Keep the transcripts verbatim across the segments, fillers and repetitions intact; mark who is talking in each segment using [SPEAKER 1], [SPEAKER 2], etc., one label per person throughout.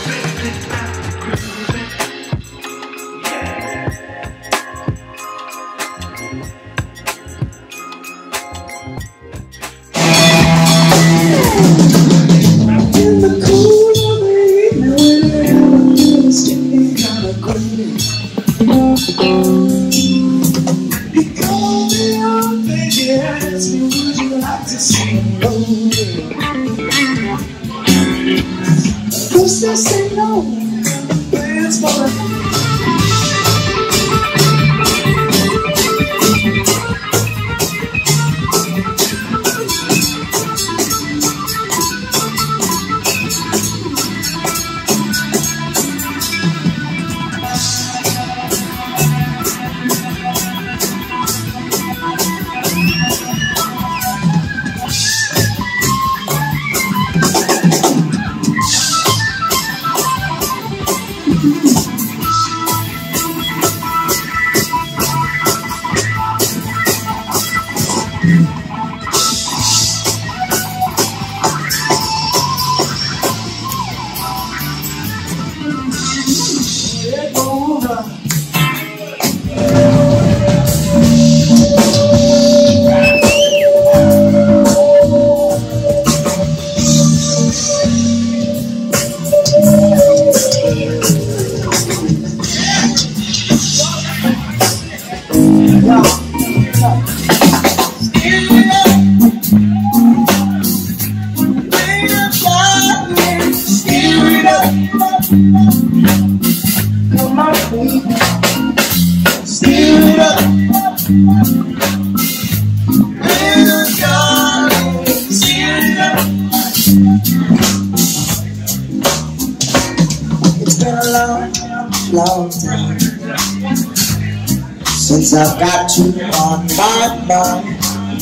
[SPEAKER 1] Since I've got you on my mind,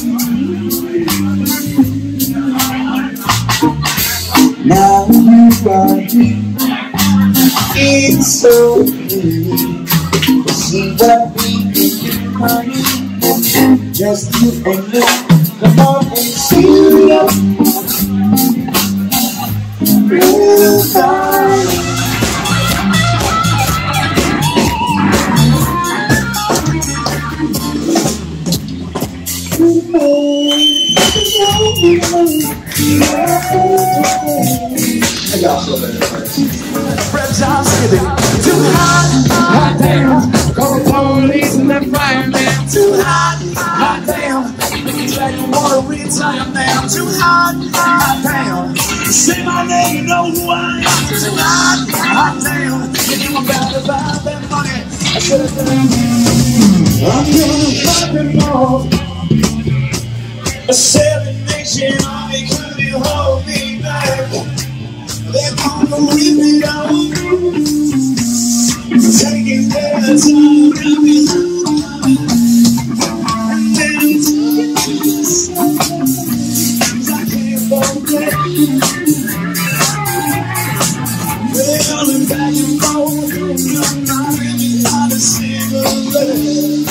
[SPEAKER 1] now you are here. It's so easy to see what we can do, honey. Just you and me. Come on and see it up. Real time.
[SPEAKER 2] Reptiles skipping too hot, hot damn. Call the police and that fireman. Too hot, hot damn. Make like you wanna retire now. Too hot, hot damn. Say my name, you know who I am. Too hot, hot damn. If you about to buy that money, I should have done. I'm gonna fucking more. A seven nation army couldn't hold me back. They're gonna rip it out, taking their time, got me and then I can't forget. Well, and back and forth, I'm not really out of cigarette.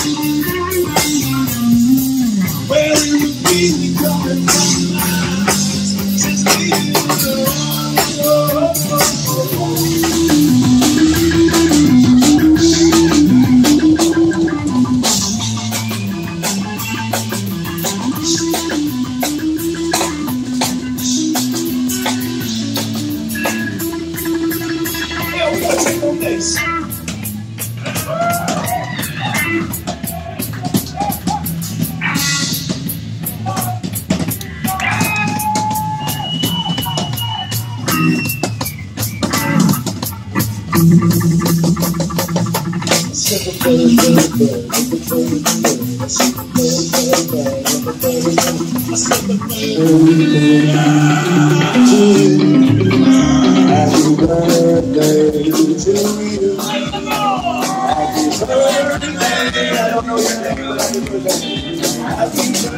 [SPEAKER 2] Well, in the beat, coming from my eyes, just leave it alone. Yeah, we gotta take on this. Happy birthday to you. Happy birthday. I don't know your name, but happy birthday. Happy birthday.